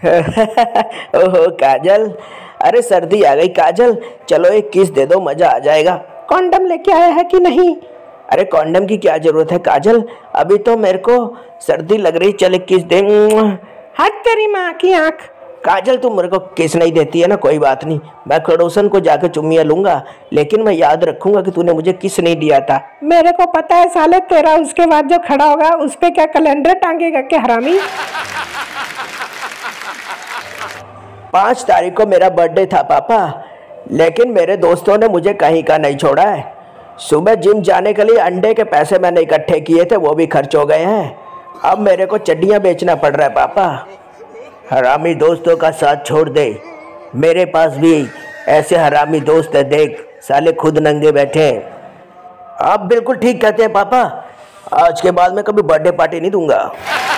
ओहो काजल, अरे सर्दी आ गई काजल, चलो एक किस दे दो, मजा आ जाएगा। कॉन्डम लेके आया है कि नहीं? अरे कॉन्डम की क्या जरूरत है काजल, अभी तो मेरे को सर्दी लग रही, चल एक किस दे। हट तेरी माँ की आँख। काजल तू मेरे को किस नहीं देती है ना, कोई बात नहीं, मैं खड़ोसन को जाकर चुम्मियाँ लूंगा, लेकिन मैं याद रखूंगा कि तूने मुझे किस नहीं दिया था। मेरे को पता है साले, तेरा उसके बाद जो खड़ा होगा उस पे क्या कैलेंडर टांगेगा क्या हरामी? 5 तारीख को मेरा बर्थडे था पापा, लेकिन मेरे दोस्तों ने मुझे कहीं का नहीं छोड़ा है। सुबह जिम जाने के लिए अंडे के पैसे मैंने इकट्ठे किए थे, वो भी खर्च हो गए हैं। अब मेरे को चड्डियाँ बेचना पड़ रहा है पापा। हरामी दोस्तों का साथ छोड़ दे, मेरे पास भी ऐसे हरामी दोस्त है, देख साले खुद नंगे बैठे हैं। आप बिल्कुल ठीक कहते हैं पापा, आज के बाद मैं कभी बर्थडे पार्टी नहीं दूंगा।